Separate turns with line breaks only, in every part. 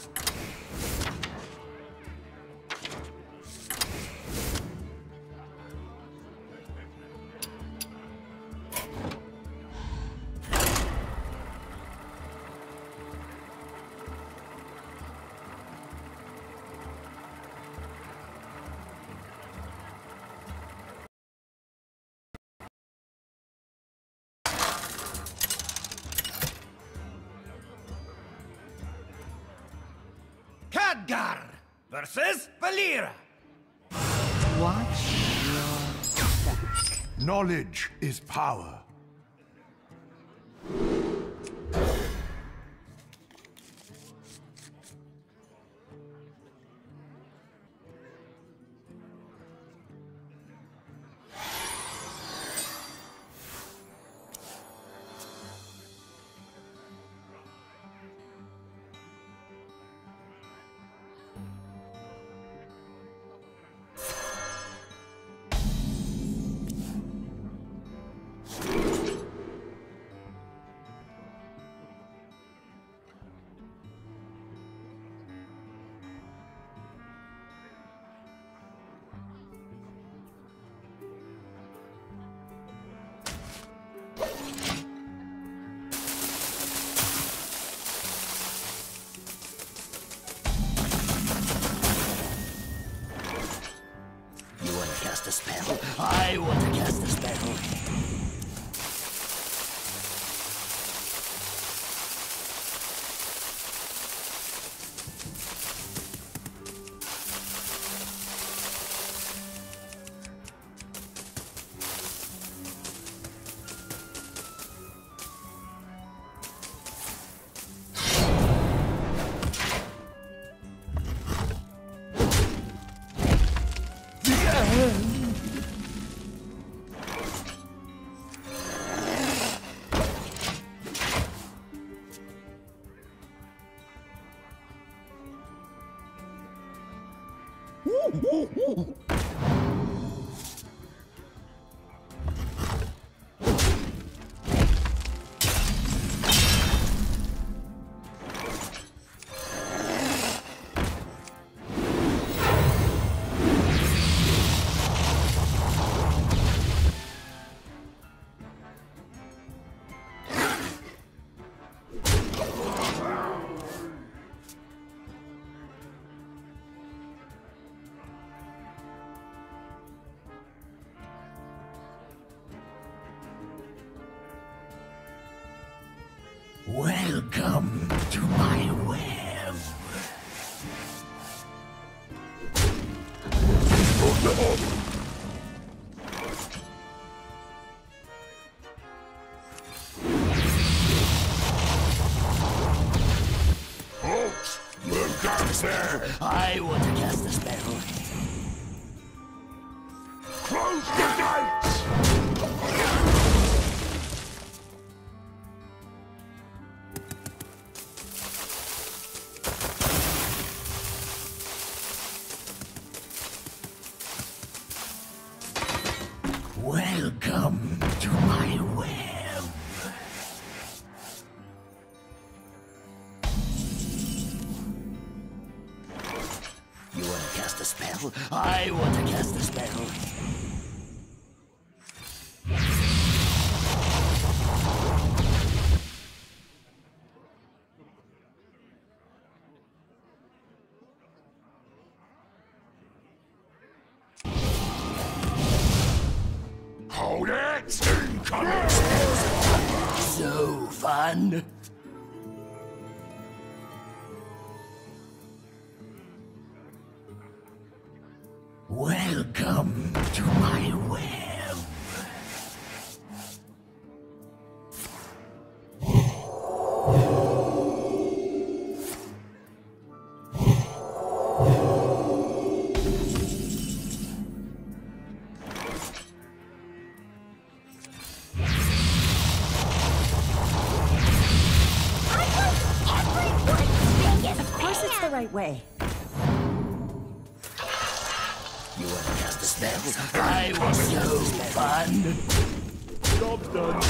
Khadgar versus Valera.
Watch your back.
Knowledge is power.
Cast a spell. I want to cast a spell. Welcome to my web.
Folks, look out there!
I want to cast a spell.
Close the gates!
Welcome to my web. You want to cast a spell? I want to cast a spell.
Hold it! Incoming!
So fun. Welcome to my web.
Right way.
You want to cast a spell? I was so fun. Job done.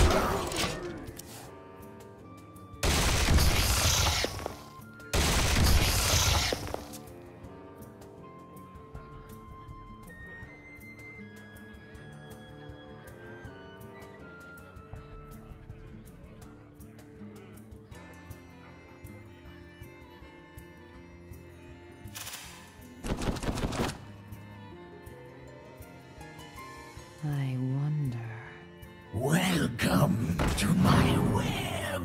I wonder.
Welcome to my web.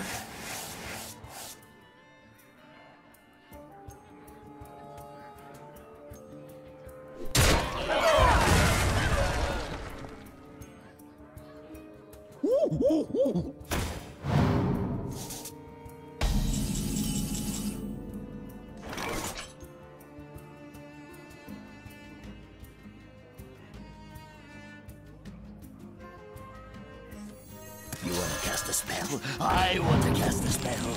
You want to cast a spell? I want to cast a spell.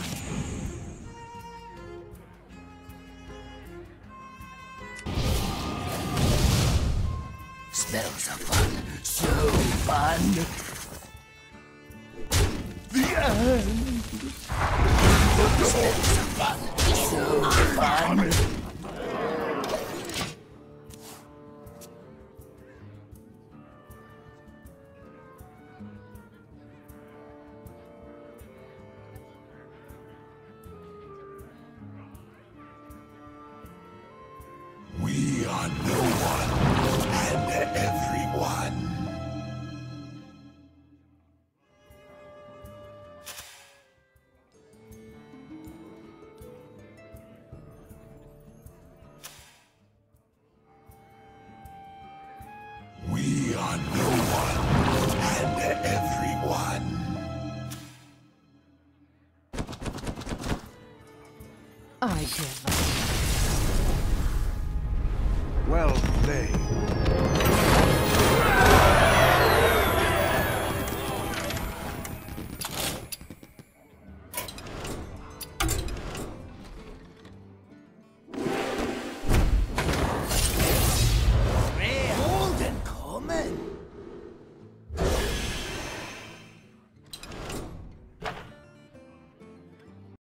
Spells are fun. So fun. The end. Spells are fun. So fun.
We are no one and everyone. We are no one and everyone.
I give up.
Well played.